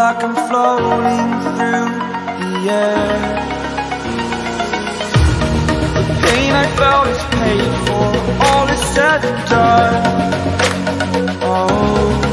like I'm floating through the air. The pain I felt is paid for, all is said and done. Oh,